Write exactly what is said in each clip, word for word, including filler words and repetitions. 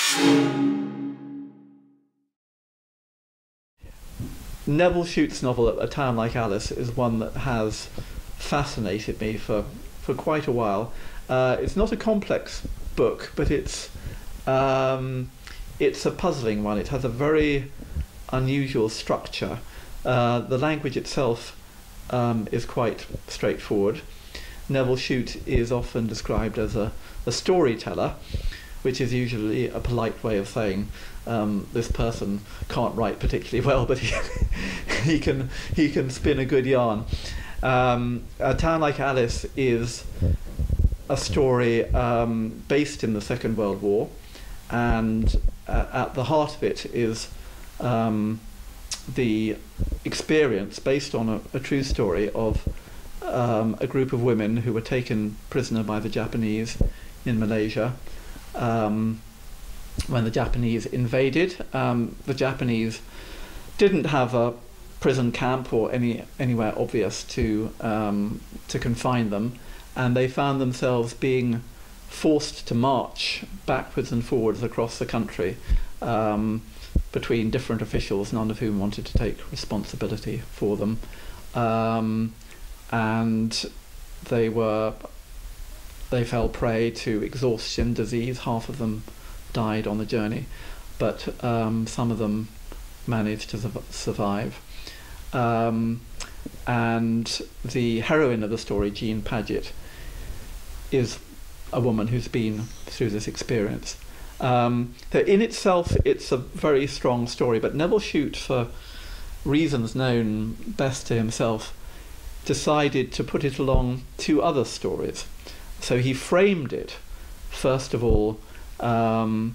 Nevil Shute's novel, A Town Like Alice, is one that has fascinated me for, for quite a while. Uh, it's not a complex book, but it's, um, it's a puzzling one. It has a very unusual structure. Uh, the language itself um, is quite straightforward. Nevil Shute is often described as a, a storyteller, which is usually a polite way of saying um, this person can't write particularly well, but he, he can he can spin a good yarn. Um, A Town Like Alice is a story um, based in the Second World War, and uh, at the heart of it is um, the experience, based on a, a true story, of um, a group of women who were taken prisoner by the Japanese in Malaysia. Um, when the Japanese invaded, um, the Japanese didn't have a prison camp or any anywhere obvious to um, to confine them, and they found themselves being forced to march backwards and forwards across the country um, between different officials, none of whom wanted to take responsibility for them, um, and they were they fell prey to exhaustion, disease. Half of them died on the journey, but um, some of them managed to su survive. Um, and the heroine of the story, Jean Paget, is a woman who's been through this experience. Um, so in itself, it's a very strong story, but Nevil Shute, for reasons known best to himself, decided to put it along two other stories. So he framed it, first of all, um,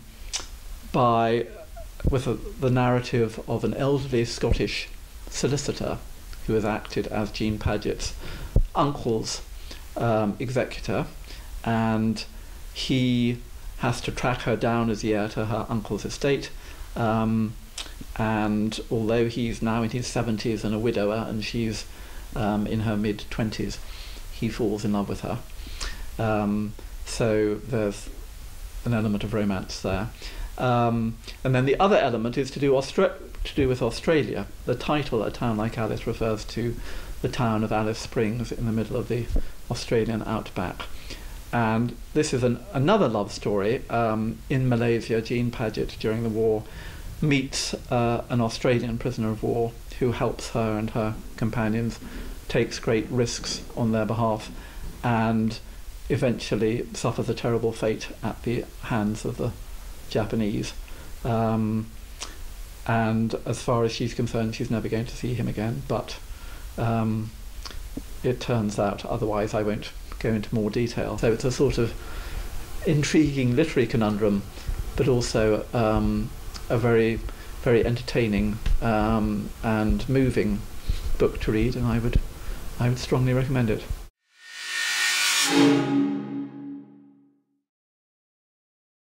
by with a, the narrative of an elderly Scottish solicitor who has acted as Jean Paget's uncle's um, executor, and he has to track her down as the heir to her uncle's estate. Um, and although he's now in his seventies and a widower, and she's um, in her mid twenties, he falls in love with her. Um, so there's an element of romance there. Um, and then the other element is to do, Austra to do with Australia. The title, A Town Like Alice, refers to the town of Alice Springs in the middle of the Australian outback. And this is an, another love story. Um, in Malaysia, Jean Paget, during the war, meets uh, an Australian prisoner of war who helps her and her companions, takes great risks on their behalf, and eventually suffers a terrible fate at the hands of the Japanese. Um, and as far as she's concerned, she's never going to see him again, but um, it turns out otherwise. I won't go into more detail. So it's a sort of intriguing literary conundrum, but also um, a very, very entertaining um, and moving book to read, and I would, I would strongly recommend it.